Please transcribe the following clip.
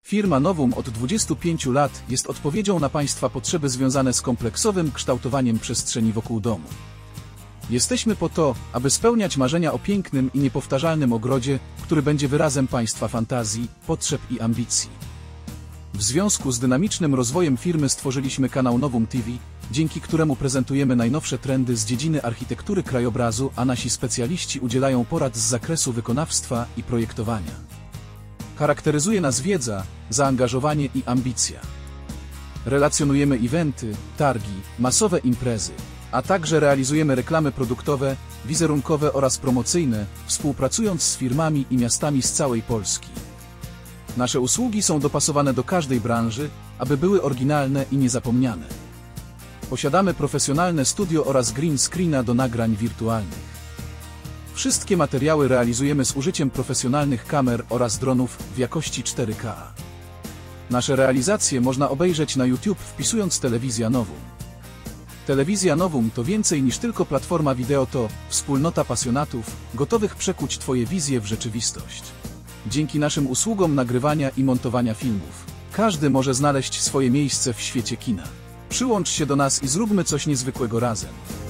Firma Novum od 25 lat jest odpowiedzią na Państwa potrzeby związane z kompleksowym kształtowaniem przestrzeni wokół domu. Jesteśmy po to, aby spełniać marzenia o pięknym i niepowtarzalnym ogrodzie, który będzie wyrazem Państwa fantazji, potrzeb i ambicji. W związku z dynamicznym rozwojem firmy stworzyliśmy kanał Novum TV, dzięki któremu prezentujemy najnowsze trendy z dziedziny architektury krajobrazu, a nasi specjaliści udzielają porad z zakresu wykonawstwa i projektowania. Charakteryzuje nas wiedza, zaangażowanie i ambicja. Relacjonujemy eventy, targi, masowe imprezy, a także realizujemy reklamy produktowe, wizerunkowe oraz promocyjne, współpracując z firmami i miastami z całej Polski. Nasze usługi są dopasowane do każdej branży, aby były oryginalne i niezapomniane. Posiadamy profesjonalne studio oraz green screena do nagrań wirtualnych. Wszystkie materiały realizujemy z użyciem profesjonalnych kamer oraz dronów w jakości 4K. Nasze realizacje można obejrzeć na YouTube wpisując Telewizja Novum. Telewizja Novum to więcej niż tylko platforma wideo, to wspólnota pasjonatów, gotowych przekuć Twoje wizje w rzeczywistość. Dzięki naszym usługom nagrywania i montowania filmów, każdy może znaleźć swoje miejsce w świecie kina. Przyłącz się do nas i zróbmy coś niezwykłego razem.